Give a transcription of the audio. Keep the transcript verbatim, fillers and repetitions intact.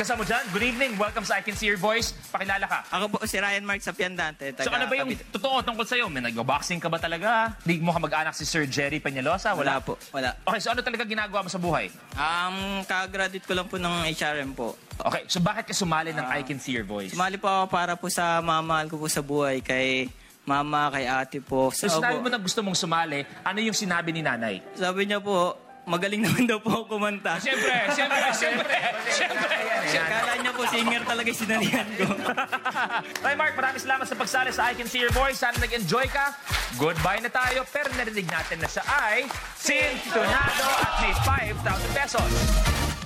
kasama dyan. Good evening. Welcome sa I Can See Your Voice. Pakilala ka. Ako po si Ryan Mark Sapiandante. So ano ba yung Cavite. totoo tungkol sa'yo? May nag-boxing ka ba talaga? Di mo ka mag-anak si Sir Jerry Peñalosa? Wala Wala, po, wala. Okay, so ano talaga ginagawa mo sa buhay? Um, Kaka-graduate ko lang po ng H R M po. Okay, so bakit ka sumali ng Ah. I Can See Your Voice? Sumali po ako para po sa mamahal ko po sa buhay. Kay mama, kay ate po. So sinabi mo na gusto mong sumali, ano yung sinabi ni nanay? Sabi niya po, magaling naman daw po ako kumanta. Siyempre, siyempre, siyempre, siyempre. Kala niya po, singer talaga yung sinalihan ko. Okay, Mark, maraming salamat sa pagsali sa I Can See Your Voice. Sana nag-enjoy ka. Goodbye na tayo. Pero narinig natin na siya ay SEE-ntonado at may five thousand pesos.